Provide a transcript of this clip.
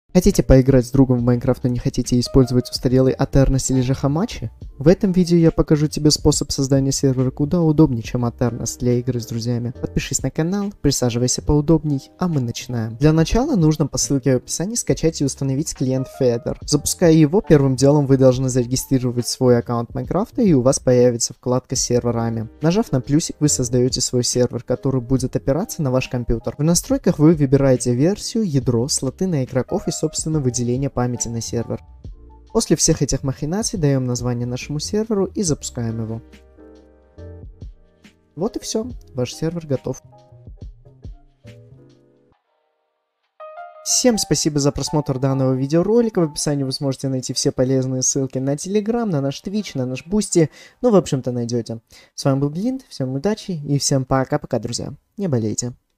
Хотите поиграть с другом в Майнкрафт, но не хотите использовать устарелый Aternos или же Hamachi? В этом видео я покажу тебе способ создания сервера куда удобнее, чем Aternos для игры с друзьями. Подпишись на канал, присаживайся поудобней, а мы начинаем. Для начала нужно по ссылке в описании скачать и установить клиент Feather. Запуская его, первым делом вы должны зарегистрировать свой аккаунт Майнкрафта, и у вас появится вкладка с серверами. Нажав на плюсик, вы создаете свой сервер, который будет опираться на ваш компьютер. В настройках вы выбираете версию, ядро, слоты на игроков и собственно выделение памяти на сервер. После всех этих махинаций даем название нашему серверу и запускаем его. Вот и все, ваш сервер готов. Всем спасибо за просмотр данного видеоролика. В описании вы сможете найти все полезные ссылки на Telegram, на наш Twitch, на наш Boosty. Ну, в общем-то, найдете. С вами был Блинт, всем удачи и всем пока-пока, друзья. Не болейте.